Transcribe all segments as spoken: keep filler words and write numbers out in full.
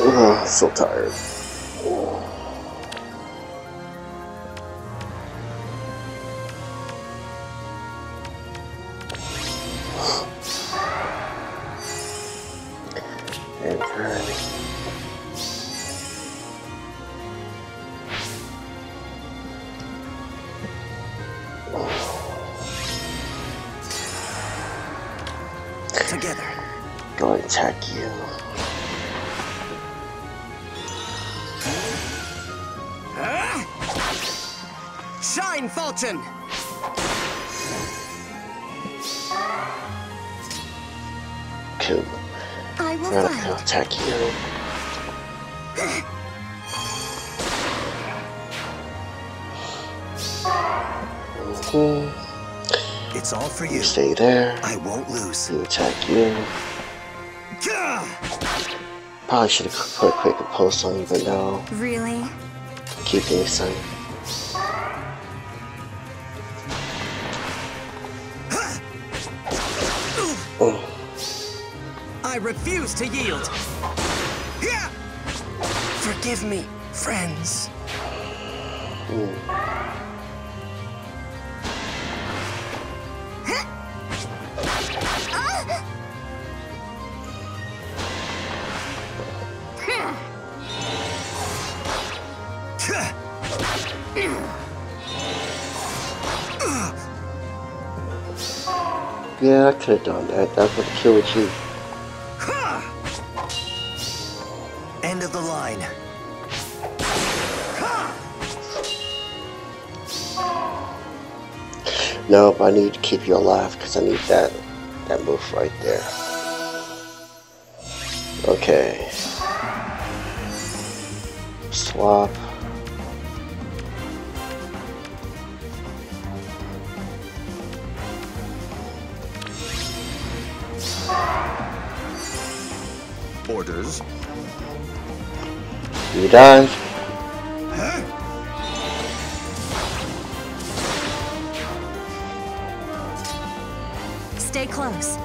Oh, I'm so tired. And turn. Together. Go and attack you. Shine, Fulton! Cool. I will Veronica, find. attack you. Mm-hmm. It's all for you. You stay there. I won't lose. You attack you. Probably should have put a quick post on you, but no. Really? Keep things son. Oh. I refuse to yield. Forgive me, friends. Mm. Yeah, I could have done that. That would have killed you. End of the line. No, but I need to keep you alive because I need that that move right there. Okay. Swap. Orders. You dive. Stay close.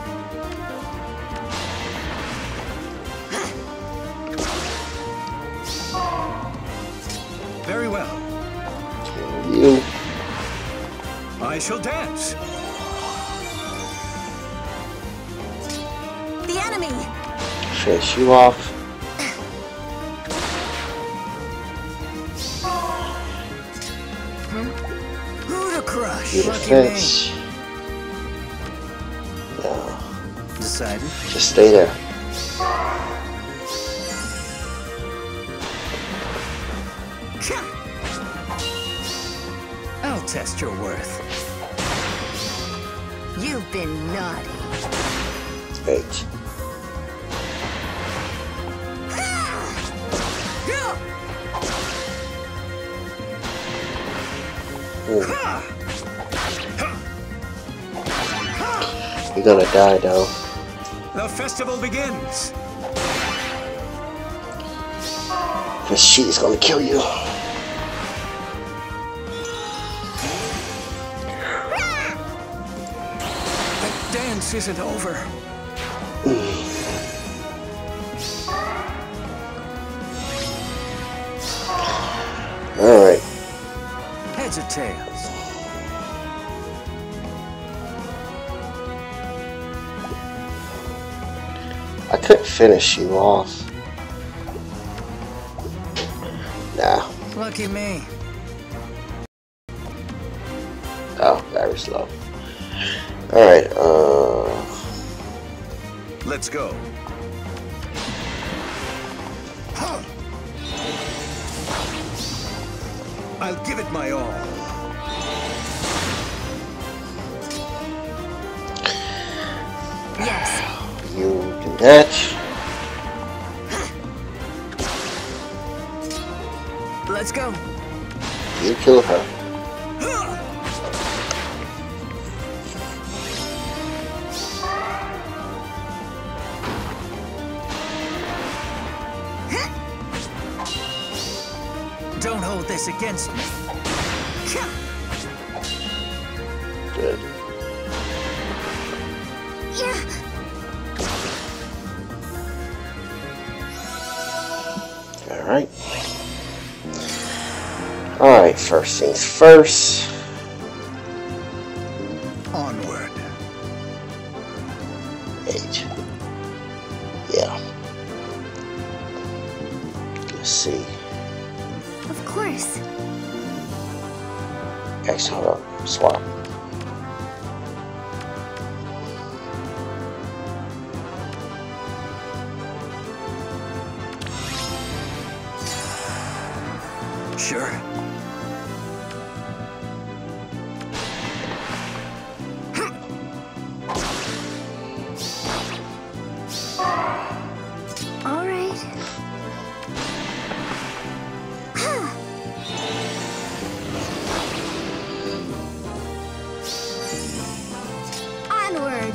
Very well. You. I shall dance. The enemy! Finish you off. Who to crush? You defense. No. Decided. Just stay there. I'll test your worth. You've been naughty. Eight. Ooh. You're gonna die though. The festival begins. This sheet is gonna kill you. The dance isn't over. Alright. Heads or tails? I couldn't finish you off. Nah. Lucky me. Oh, very slow. Alright, uh... Let's go. Huh. I'll give it my all. Yes. You do that. Let's go. You kill her. Don't hold this against me. Good. Yeah. Alright. Alright, first things first. Onward. Eight. Yeah. Let's see. Of course. X, hold up. Swap. Sure. All right. Onward.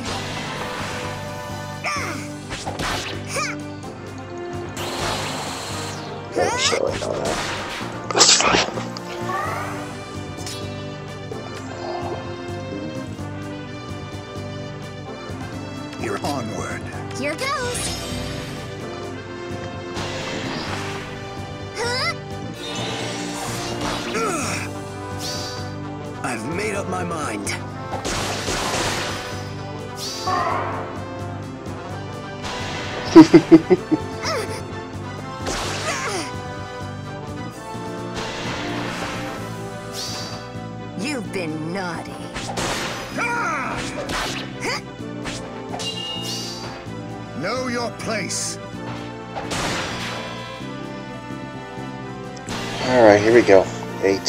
I'm showing on that. That's fine. You're onward. Here goes. Huh? Ugh. I've made up my mind. You've been naughty. Know your place. Alright, here we go. Eight.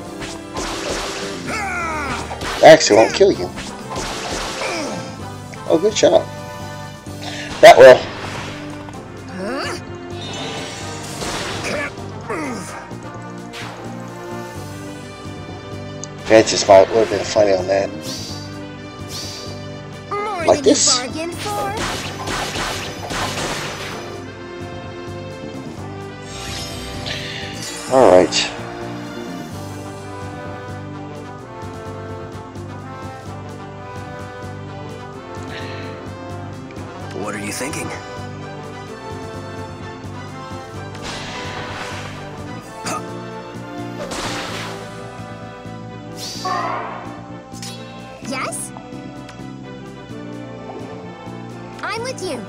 Actually, won't kill you. Oh, good job. That will. Can't move. Vantage might would have been funny on that. More Like than this. you bargained for. Alright. What are you thinking? Yes? I'm with you.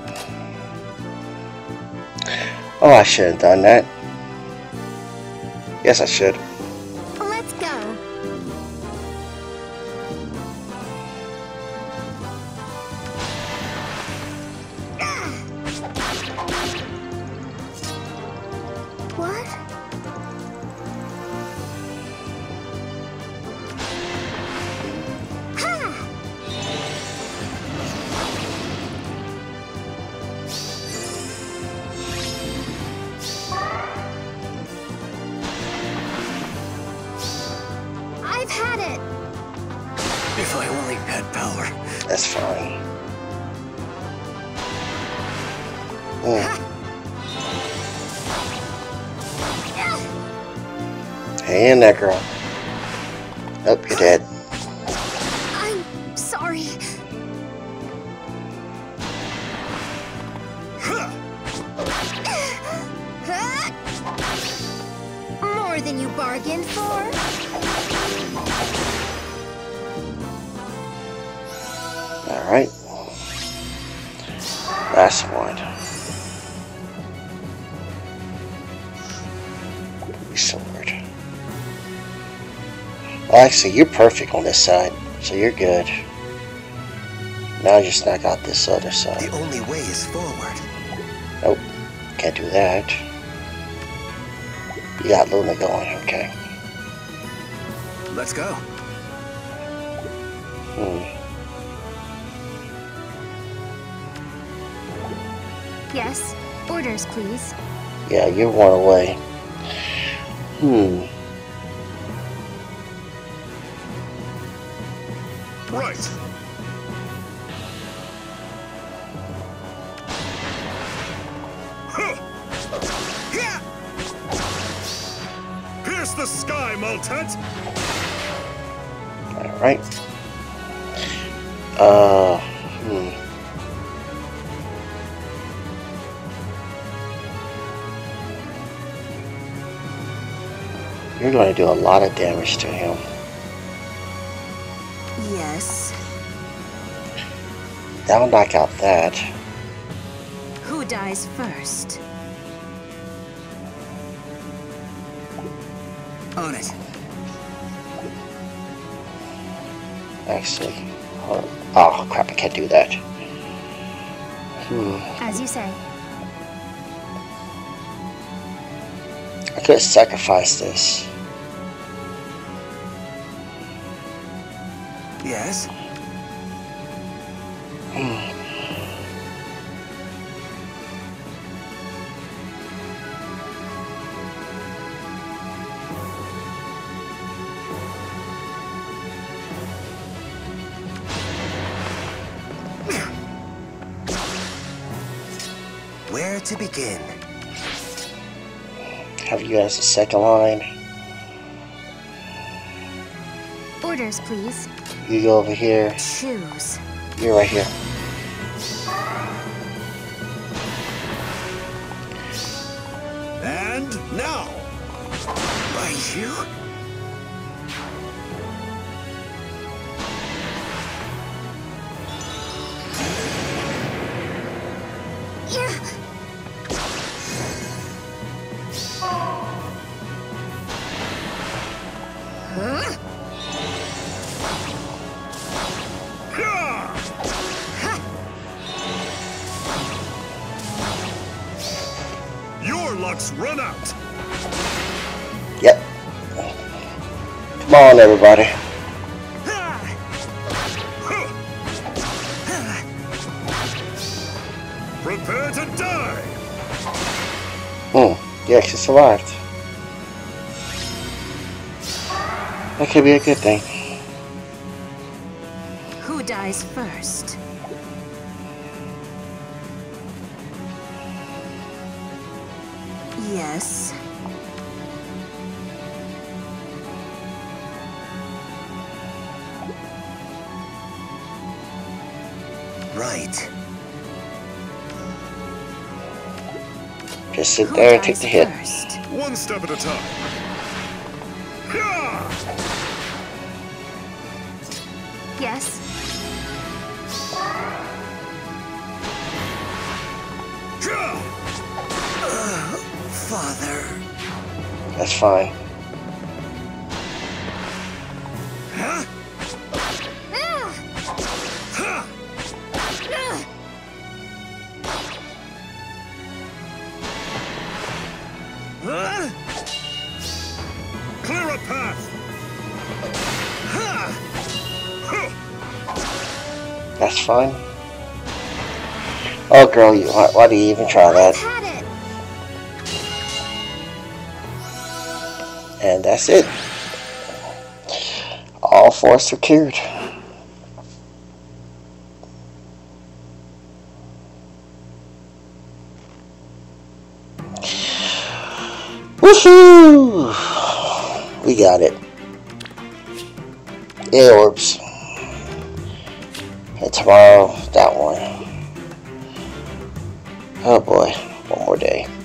Oh, I should have done that. Yes, I should. Let's go. What? Ha! I've had it. If I only had power. That's fine. Mm. Hang in there, girl. Oh, you're dead. I'm sorry. More than you bargained for. Alright. Last one. Sword. Well, actually, you're perfect on this side, so you're good. Now just knock out this other side. The only way is forward. Nope. Can't do that. You got Luna going, okay. Let's go. Hmm. Yes. Orders, please. Yeah, you're one away. Hmm. Right. Huh. Yeah. Pierce the sky, Maltet. Alright. Uh, hmm. going to do a lot of damage to him. Yes. That'll knock out that. Who dies first? On it. Actually, hold on. Oh crap! I can't do that. Hmm. As you say. I could sacrifice this. Yes. Hmm. Where to begin? Have you guys a second line? Orders, please. You go over here. Choose. You're right here. And now. By you? Your luck's run out. Yep. Come on, everybody. Prepare to die. Hmm. You actually survived. That could be a good thing. Who dies first? Yes. Right. Just sit Who there and take dies the hit. first? One step at a time. Yes. Father. That's fine. Huh? Ah! Huh? Ah! Huh? Clear a path. Ha! Huh! That's fine. Oh, girl, you why, why do you even try that? I've had it. And that's it. All four secured. Woohoo! We got it. Yeah, orbs. And tomorrow, that one. Oh boy, one more day.